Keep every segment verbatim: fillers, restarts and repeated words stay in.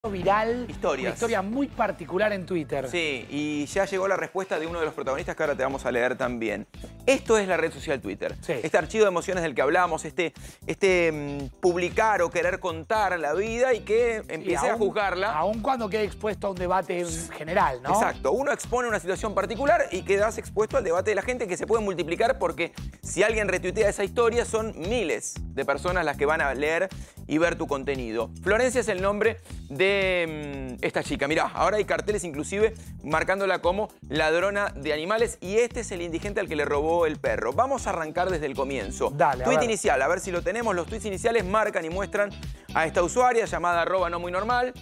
viral, Historias. una historia muy particular en Twitter. Sí, y ya llegó la respuesta de uno de los protagonistas que ahora te vamos a leer también. Esto es la red social Twitter. Sí. Este archivo de emociones del que hablamos, este, este mmm, publicar o querer contar la vida y que empiece aún, a juzgarla. Aún cuando quede expuesto a un debate general, ¿no? Exacto. Uno expone una situación particular y quedas expuesto al debate de la gente, que se puede multiplicar porque si alguien retuitea esa historia son miles de personas las que van a leer y ver tu contenido. Florencia es el nombre de mmm, esta chica. Mirá, ahora hay carteles inclusive marcándola como ladrona de animales y este es el indigente al que le robó el perro. Vamos a arrancar desde el comienzo. Dale, Tweet inicial, a ver si lo tenemos. Los tweets iniciales marcan y muestran a esta usuaria llamada arroba no muy normal.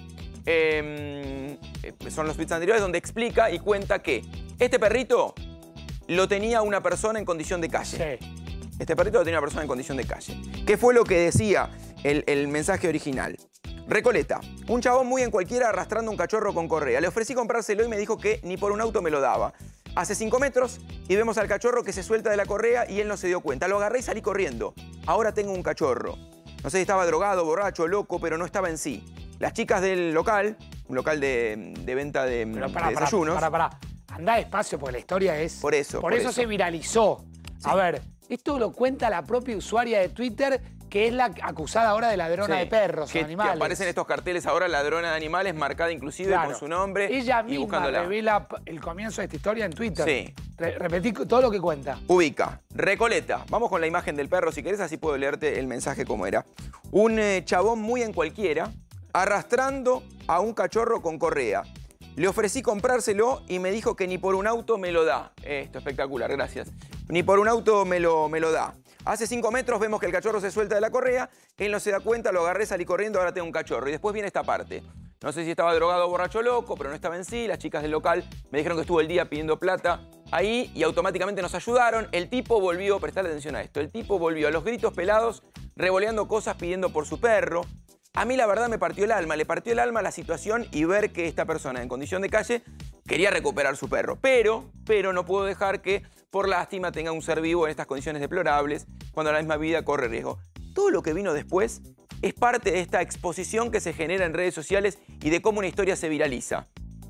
Eh, son los tweets anteriores donde explica y cuenta que este perrito lo tenía una persona en condición de calle. Sí. Este perrito lo tenía una persona en condición de calle. ¿Qué fue lo que decía el, el mensaje original? Recoleta, un chabón muy en cualquiera arrastrando un cachorro con correa. Le ofrecí comprárselo y me dijo que ni por un auto me lo daba. Hace cinco metros y vemos al cachorro que se suelta de la correa y él no se dio cuenta. Lo agarré y salí corriendo. Ahora tengo un cachorro. No sé si estaba drogado, borracho, loco, pero no estaba en sí. Las chicas del local, un local de, de venta de, Pero pará, de desayunos. Pará, pará, pará. Andá despacio porque la historia es... Por eso, Por, por eso, eso se viralizó. Sí. A ver, esto lo cuenta la propia usuaria de Twitter, que es la acusada ahora de ladrona Sí, de perros que, o animales. que aparecen estos carteles ahora, ladrona de animales, marcada inclusive Claro. con su nombre. Ella y misma buscándola. revela el comienzo de esta historia en Twitter. Sí. Re repetí todo lo que cuenta. Ubica, Recoleta. Vamos con la imagen del perro si querés, así puedo leerte el mensaje como era. Un eh, chabón muy en cualquiera, arrastrando a un cachorro con correa. Le ofrecí comprárselo y me dijo que ni por un auto me lo da. Esto, espectacular, gracias. Ni por un auto me lo, me lo da. Hace cinco metros vemos que el cachorro se suelta de la correa, él no se da cuenta, lo agarré, salí corriendo, ahora tengo un cachorro. Y después viene esta parte. No sé si estaba drogado o borracho loco, pero no estaba en sí. Las chicas del local me dijeron que estuvo el día pidiendo plata ahí y automáticamente nos ayudaron. El tipo volvió, prestale atención a esto, el tipo volvió a los gritos pelados, revoleando cosas pidiendo por su perro. A mí la verdad me partió el alma, le partió el alma la situación y ver que esta persona en condición de calle quería recuperar su perro. Pero, pero no puedo dejar que por lástima tenga un ser vivo en estas condiciones deplorables cuando la misma vida corre riesgo. Todo lo que vino después es parte de esta exposición que se genera en redes sociales y de cómo una historia se viraliza.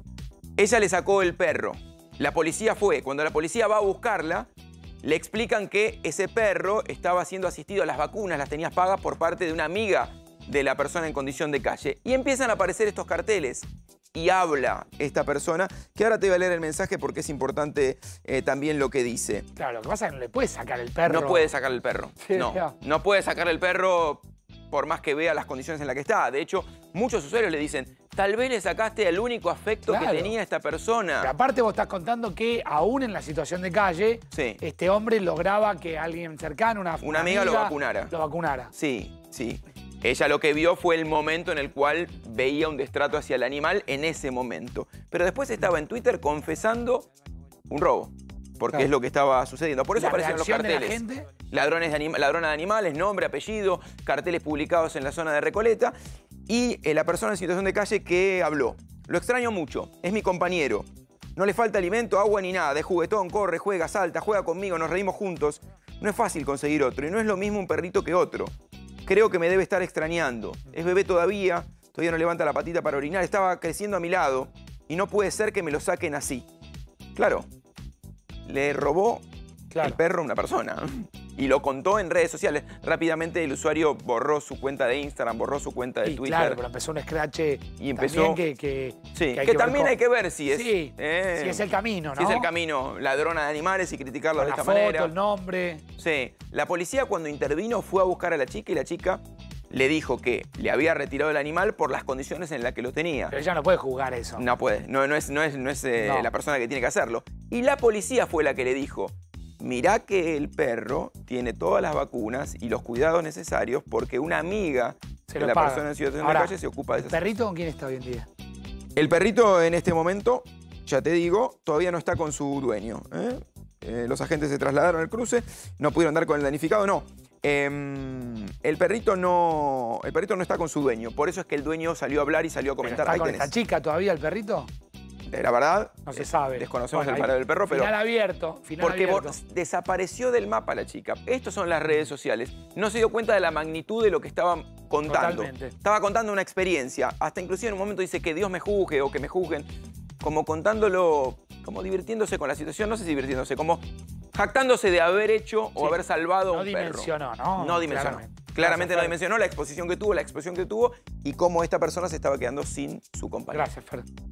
Ella le sacó el perro. La policía fue. Cuando la policía va a buscarla, le explican que ese perro estaba siendo asistido a las vacunas, las tenías pagas por parte de una amiga de la persona en condición de calle. Y empiezan a aparecer estos carteles. Y habla esta persona, que ahora te voy a leer el mensaje porque es importante eh, también lo que dice. Claro, lo que pasa es que no le puedes sacar el perro. No puede sacar el perro. Sí, no, ya. no puede sacar el perro por más que vea las condiciones en las que está. De hecho, muchos usuarios le dicen, tal vez le sacaste el único afecto Claro. que tenía esta persona. Pero aparte vos estás contando que aún en la situación de calle, Sí. este hombre lograba que alguien cercano, una, Una amiga lo vacunara. Lo vacunara. Sí, sí. Ella lo que vio fue el momento en el cual veía un destrato hacia el animal en ese momento. Pero después estaba en Twitter confesando un robo. Porque Claro. es lo que estaba sucediendo. Por eso La aparecieron los reacción de la carteles. gente. Ladrones de anima, ladrona de animales, nombre, apellido, carteles publicados en la zona de Recoleta. Y eh, la persona en situación de calle que habló. Lo extraño mucho, es mi compañero. No le falta alimento, agua ni nada. De juguetón, corre, juega, salta, juega conmigo, nos reímos juntos. No es fácil conseguir otro y no es lo mismo un perrito que otro. Creo que me debe estar extrañando. Es bebé todavía, todavía no levanta la patita para orinar. Estaba creciendo a mi lado y no puede ser que me lo saquen así. Claro, le robó Claro. el perro a una persona y lo contó en redes sociales. Rápidamente el usuario borró su cuenta de Instagram, borró su cuenta de Sí, Twitter. claro, pero empezó un scratch Y empezó- también que, que, Sí, que, hay que ver también cómo- hay que ver si es, Sí, eh, si es el camino, ¿no? si es el camino ladrona de animales y criticarlo Con de la esta foto, manera. el nombre. Sí, la policía cuando intervino fue a buscar a la chica y la chica le dijo que le había retirado el animal por las condiciones en las que lo tenía. Pero ella no puede juzgar eso. No puede, no, no es, no es, no es eh, No. la persona que tiene que hacerlo. Y la policía fue la que le dijo, mirá que el perro tiene todas las vacunas y los cuidados necesarios porque una amiga Se de lo la paga. persona en situación Ahora, de calle se ocupa de ¿El esas. perrito con quién está hoy en día? El perrito en este momento, ya te digo, todavía no está con su dueño. ¿eh? Eh, los agentes se trasladaron al cruce, no pudieron dar con el damnificado, no. Eh, el, perrito no el perrito no está con su dueño, por eso es que el dueño salió a hablar y salió a ¿Pero comentar. ¿Está Ahí con tenés. esta chica todavía el perrito? Eh, La verdad, No se eh, sabe. desconocemos Bueno, el ahí- paradero del perro, pero... Final abierto, final Porque abierto. bo- desapareció del mapa la chica. Estos son las redes sociales. No se dio cuenta de la magnitud de lo que estaba contando. Totalmente. Estaba contando una experiencia. Hasta inclusive en un momento dice que Dios me juzgue o que me juzguen. Como contándolo, como divirtiéndose con la situación. No sé si divirtiéndose, como jactándose de haber hecho Sí. o haber salvado No a un perro. dimensionó, ¿no? No dimensionó. Claramente. Claramente Gracias, no Fer. dimensionó la exposición que tuvo, la exposición que tuvo y cómo esta persona se estaba quedando sin su compañero. Gracias, Fer.